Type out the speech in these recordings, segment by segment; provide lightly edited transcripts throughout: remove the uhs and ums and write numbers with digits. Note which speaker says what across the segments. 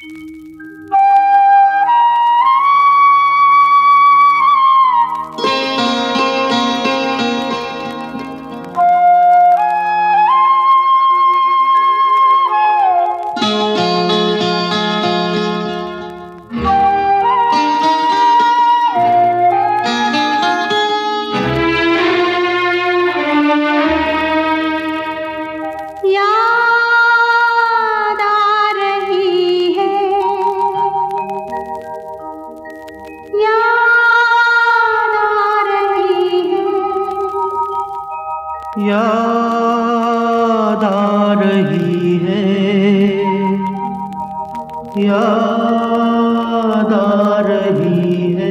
Speaker 1: याद आ रही है, याद आ रही है।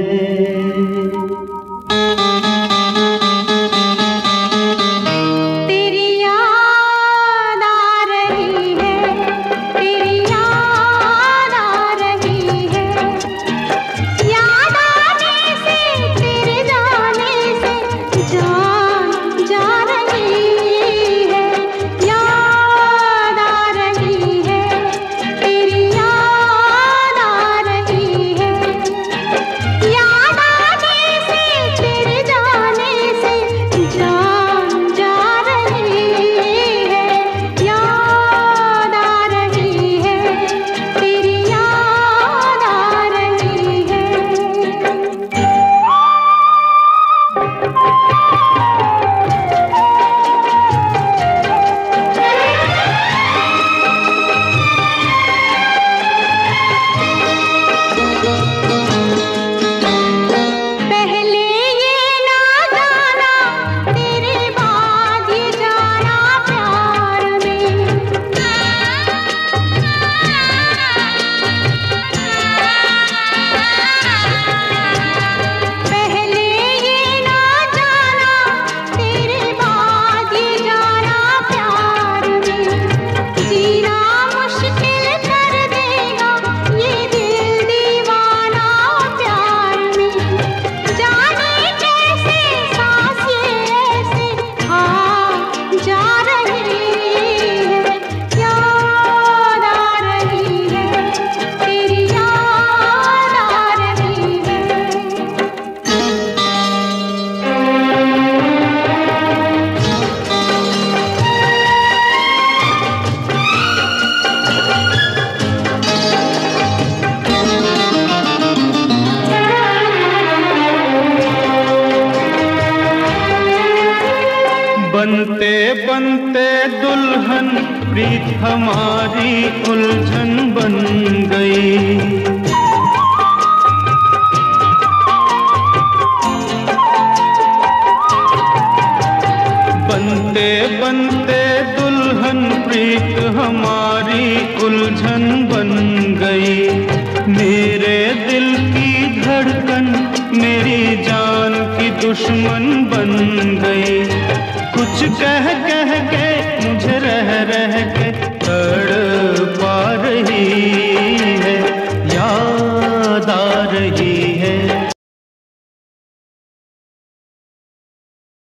Speaker 2: तेरी याद आ रही है, तेरी याद आ रही है। याद आने से तेरे जाने से जान जा रही है। याद आ रही है, तेरी याद आ रही है। याद आने से तेरे जाने से जान जा रही है। याद आ रही है, तेरी याद आ रही है। पहले ये ना जाना, तेरे बाद ये जाना प्यार में। पहले ये ना जाना, तेरे बाद ये जाना प्यार में। जीना मुश्किल कर देगा ये दिल दीवाना प्यार में। जाने कैसे सांस ये ऐसे आ जा रही है। याद आ रही है, तेरी याद आ रही है।
Speaker 1: बनते बनते दुल्हन प्रीत हमारी उलझन बन गई। बनते बनते दुल्हन प्रीत हमारी उलझन बन गई। मेरे दिल की धड़कन मेरी जान की दुश्मन बन गई। कुछ कह कह के मुझे रह रह के